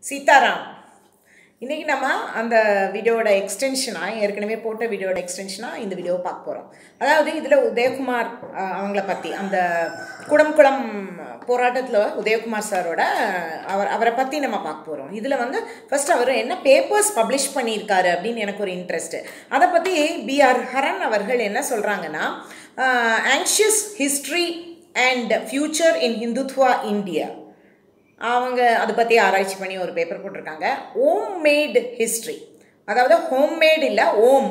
சீதாராம். இன்றைக்கி நம்ம அந்த வீடியோட எக்ஸ்டென்ஷனாக ஏற்கனவே போட்ட வீடியோட எக்ஸ்டென்ஷனாக இந்த வீடியோவை பார்க்க போகிறோம். அதாவது இதில் உதயகுமார் அவங்கள பற்றி அந்த குடம்குளம் போராட்டத்தில் உதயகுமார் சாரோட அவரை பற்றி நம்ம பார்க்க போகிறோம். இதில் வந்து ஃபஸ்ட் அவர் என்ன பேப்பர்ஸ் பப்ளிஷ் பண்ணியிருக்காரு அப்படின்னு எனக்கு ஒரு இன்ட்ரெஸ்ட்டு. அதை பற்றி B.R. ஹரன் அவர்கள் என்ன சொல்கிறாங்கன்னா, ancient history and future in Hindutva India, அவங்க அதை பற்றி ஆராய்ச்சி பண்ணி ஒரு பேப்பர் போட்டிருக்காங்க. ஹோம் மேட் ஹிஸ்ட்ரி, அதாவது ஹோம்மேட் இல்லை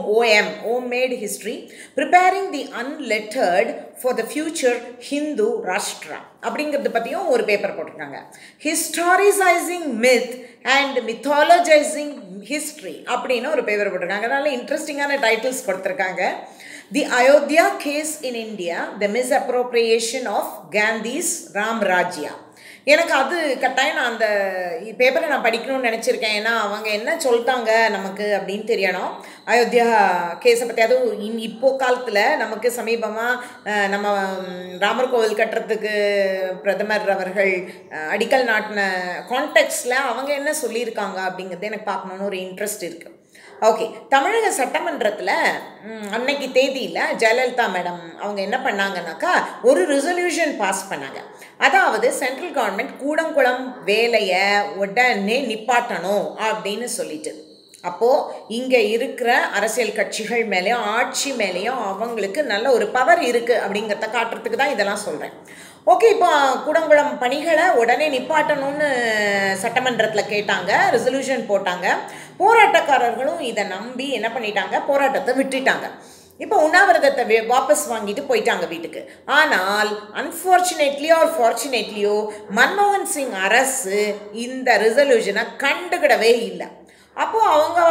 home made history preparing the unlettered for the future Hindu Rashtra அப்படிங்கிறத பற்றியும் ஒரு பேப்பர் போட்டிருக்காங்க. Historicising myth and mythologising history அப்படின்னு ஒரு பேப்பர் போட்டிருக்காங்க. அதனால இன்ட்ரெஸ்டிங்கான டைட்டில்ஸ் கொடுத்துருக்காங்க. The Ayodhya case in India, the misappropriation of Gandhi's Ramrajya. எனக்கு அது கட்டாயம் நான் அந்த பேப்பரை நான் படிக்கணும்னு நினச்சிருக்கேன். ஏன்னா அவங்க என்ன சொல்லிட்டாங்க நமக்கு அப்படின்னு தெரியணும். அயோத்தியா கேஸை பற்றி, அதுவும் இப்போது காலத்தில் நமக்கு சமீபமாக நம்ம ராமர் கோவில் கட்டுறதுக்கு பிரதமர் அவர்கள் அடிக்கல் நாட்டின கான்டெக்ஸ்டில் அவங்க என்ன சொல்லியிருக்காங்க அப்படிங்கிறது எனக்கு பார்க்கணுன்னு ஒரு இன்ட்ரெஸ்ட் இருக்குது. ஓகே, தமிழக சட்டமன்றத்தில் அன்னைக்கு தேதியில் ஜெயலலிதா மேடம் அவங்க என்ன பண்ணாங்கன்னாக்கா ஒரு ரெசல்யூஷன் பாஸ் பண்ணாங்க. அதாவது சென்ட்ரல் கவர்மெண்ட் கூடங்குளம் வேலையை உடனே நிப்பாட்டணும் அப்படின்னு சொல்லிட்டு, அப்போது இங்கே இருக்கிற அரசியல் கட்சிகள் மேலேயும் ஆட்சி மேலேயும் அவங்களுக்கு நல்ல ஒரு பவர் இருக்குது அப்படிங்கிறத காட்டுறதுக்கு தான் இதெல்லாம் சொல்கிறேன். ஓகே, இப்போ கூடங்குளம் பணிகளை உடனே நிப்பாட்டணும்னு சட்டமன்றத்தில் கேட்டாங்க, ரெசல்யூஷன் போட்டாங்க. போராட்டக்காரர்களும் இதை நம்பி என்ன பண்ணிட்டாங்க, போராட்டத்தை விட்டுட்டாங்க. இப்போ உண்ணாவிரதத்தை வாபஸ் வாங்கிட்டு போயிட்டாங்க வீட்டுக்கு. ஆனால் அன்ஃபார்ச்சுனேட்லியோ ஆர் ஃபார்ச்சுனேட்லியோ மன்மோகன் சிங் அரசு இந்த ரெசல்யூஷனை கண்டுக்கிடவே இல்லை. அப்போது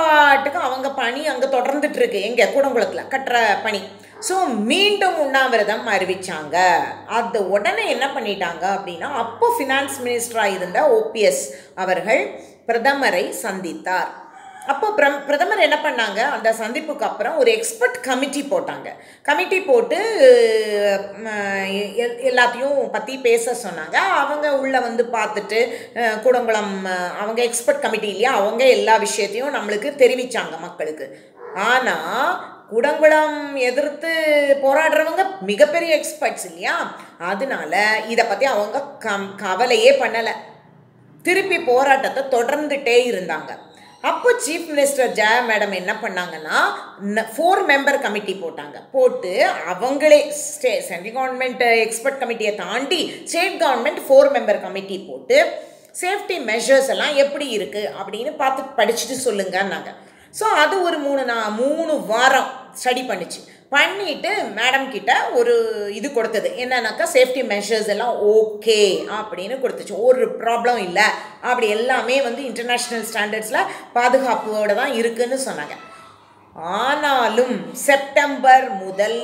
அவங்க பணி அங்கே தொடர்ந்துட்டுருக்கு, எங்கே கூடங்குளத்தில் கட்டுற பணி. ஸோ மீண்டும் உண்ணாவிரதம் அறிவித்தாங்க. அது உடனே என்ன பண்ணிட்டாங்க அப்படின்னா, அப்போ ஃபினான்ஸ் மினிஸ்டராக இருந்த OPS அவர்கள் பிரதமரை சந்தித்தார். அப்போ பிரதமர் என்ன பண்ணாங்க, அந்த சந்திப்புக்கு அப்புறம் ஒரு எக்ஸ்பர்ட் கமிட்டி போட்டாங்க. கமிட்டி போட்டு எல்லாத்தையும் பற்றி பேச சொன்னாங்க. அவங்க உள்ளே வந்து பார்த்துட்டு கூடங்குளம் அவங்க எக்ஸ்பர்ட் கமிட்டி இல்லையா, அவங்க எல்லா விஷயத்தையும் நம்மளுக்கு தெரிவித்தாங்க மக்களுக்கு. ஆனால் கூடங்குளம் எதிர்த்து போராடுறவங்க மிகப்பெரிய எக்ஸ்பர்ட்ஸ் இல்லையா, அதனால இதை பற்றி அவங்க கவலையே பண்ணலை. திருப்பி போராட்டத்தை தொடர்ந்துட்டே இருந்தாங்க. அப்போ சீஃப் மினிஸ்டர் ஜெயா மேடம் என்ன பண்ணாங்கன்னா 4 மெம்பர் கமிட்டி போட்டாங்க. போட்டு அவங்களே சென்ட்ரல் கவர்மெண்ட் எக்ஸ்பர்ட் கமிட்டியை தாண்டி ஸ்டேட் கவர்மெண்ட் 4 மெம்பர் கமிட்டி போட்டு சேஃப்டி மெஷர்ஸ் எல்லாம் எப்படி இருக்குது அப்படின்னு பார்த்து படிச்சுட்டு சொல்லுங்கன்னாங்க. ஸோ அது ஒரு 3 வாரம் ஸ்டடி பண்ணிட்டு மேடம் கிட்ட ஒரு இது கொடுத்தது என்னன்னாக்கா, சேஃப்டி மெஷர்ஸ் எல்லாம் ஓகே அப்படின்னு கொடுத்துச்சு, ஒரு ப்ராப்ளம் இல்லை, அப்படி எல்லாமே வந்து இன்டர்நேஷ்னல் ஸ்டாண்டர்ட்ஸில் பாதுகாப்போடு தான் இருக்குன்னு சொன்னாங்க. ஆனாலும் செப்டம்பர் முதல்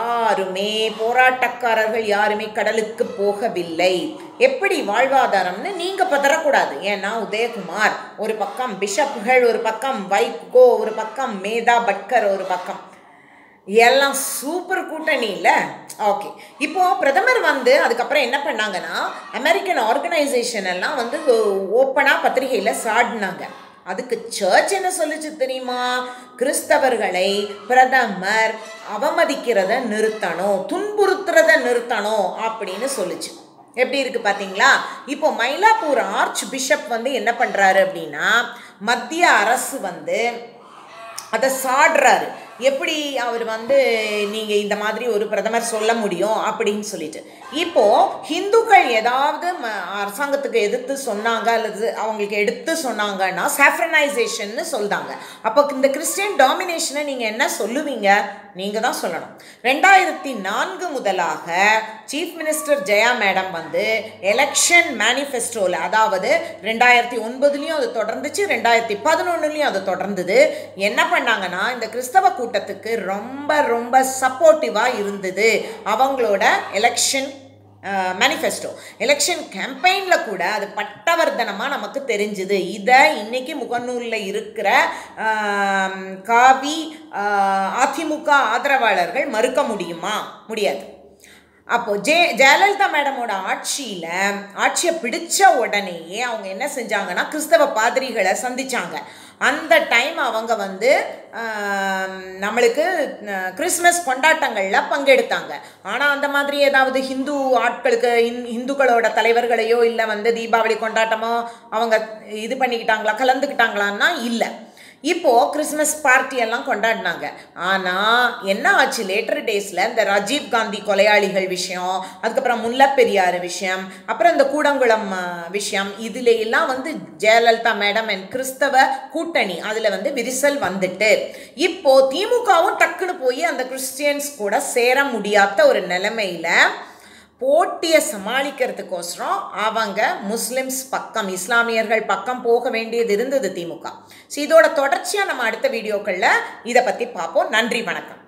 போராட்டக்காரர்கள் யாருமே கடலுக்கு போகவில்லை. எப்படி வாழ்வாதாரம்னு நீங்கள் பதறக்கூடாது. ஏன்னா உதயகுமார் ஒரு பக்கம், பிஷப்புகள் ஒரு பக்கம், வைகோ ஒரு பக்கம், மேதா பட்கர் ஒரு பக்கம், எல்லாம் சூப்பர் கூட்டணி இல்லை. ஓகே, இப்போது பிரதமர் வந்து அதுக்கப்புறம் என்ன பண்ணாங்கன்னா, அமெரிக்கன் ஆர்கனைசேஷன் எல்லாம் வந்து ஓப்பனாக பத்திரிகையில் சாடினாங்க. அதுக்கு சர்ச் என்ன சொல்லிச்சு தெரியுமா, கிறிஸ்தவர்களை பிரதமர் அவமதிக்கிறத நிறுத்தணும், துன்புறுத்துறத நிறுத்தணும் அப்படின்னு சொல்லிச்சு. எப்படி இருக்குது பார்த்தீங்களா? இப்போ மயிலாப்பூர் ஆர்ச் பிஷப் வந்து என்ன பண்ணுறாரு அப்படின்னா, மத்திய அரசு வந்து அதை சாடுறாரு. எப்படி அவர் வந்து நீங்கள் இந்த மாதிரி ஒரு பிரதமர் சொல்ல முடியும் அப்படின்னு சொல்லிட்டு. இப்போது ஹிந்துக்கள் ஏதாவது அரசாங்கத்துக்கு எதிர்த்து சொன்னாங்க அல்லது அவங்களுக்கு எடுத்து சொன்னாங்கன்னா சாஃப்ரனைசேஷன்னு சொல்கிறாங்க. அப்போ இந்த கிறிஸ்டியன் டாமினேஷனை நீங்கள் என்ன சொல்லுவீங்க? நீங்கள் தான் சொல்லணும். 2004 முதலாக சீஃப் மினிஸ்டர் ஜெயா மேடம் வந்து எலெக்ஷன் மேனிஃபெஸ்டோவில், அதாவது 2009லையும் அது தொடர்ந்துச்சு, 2011லையும் அது தொடர்ந்தது. என்ன பண்ணாங்கன்னா, இந்த கிறிஸ்தவ கூட்டத்துக்கு ரொம்ப சப்போர்ட்டிவாக இருந்தது அவங்களோட எலெக்ஷன் மேனிஃபெஸ்டோ. எலெக்ஷன் கேம்பெயினில் கூட அது பட்டவர்த்தனமாக நமக்கு தெரிஞ்சுது. இதை இன்னைக்கு முகநூலில் இருக்கிற அதிமுக ஆதரவாளர்கள் மறுக்க முடியுமா? முடியாது. அப்போ ஜெயலலிதா மேடமோட ஆட்சியை பிடிச்ச உடனேயே அவங்க என்ன செஞ்சாங்கன்னா கிறிஸ்தவ பாதிரிகளை சந்திச்சாங்க. அந்த டைம் அவங்க வந்து நம்மளுக்கு கிறிஸ்மஸ் கொண்டாட்டங்களில் பங்கெடுத்தாங்க. ஆனால் அந்த மாதிரி ஏதாவது ஹிந்து ஆட்களுக்கு இந்துக்களோட தலைவர்களையோ இல்லை வந்து தீபாவளி கொண்டாட்டமோ அவங்க இது பண்ணிக்கிட்டாங்களா, கலந்துக்கிட்டாங்களான்னா இல்லை. இப்போது கிறிஸ்மஸ் பார்ட்டியெல்லாம் கொண்டாடினாங்க. ஆனால் என்ன ஆச்சு, லேட்டர் டேஸில் இந்த ராஜீவ் காந்தி கொலையாளிகள் விஷயம், அதுக்கப்புறம் முல்லைப்பெரியாறு விஷயம், அப்புறம் இந்த கூடங்குளம் விஷயம், இதில் எல்லாம் வந்து ஜெயலலிதா மேடம் அண்ட் கிறிஸ்தவ கூட்டணி அதில் வந்து விரிசல் வந்துட்டு இப்போது திமுகவும் டக்குன்னு போய் அந்த கிறிஸ்டியன்ஸ் கூட சேர முடியாத ஒரு நிலைமையில் போட்டியை சமாளிக்கிறதுக்கோசரம் அவங்க முஸ்லிம்ஸ் பக்கம், இஸ்லாமியர்கள் பக்கம் போக வேண்டியது இருந்தது திமுக. ஸோ இதோட தொடர்ச்சியாக நம்ம அடுத்த வீடியோக்களில் இதை பற்றி பார்ப்போம். நன்றி, வணக்கம்.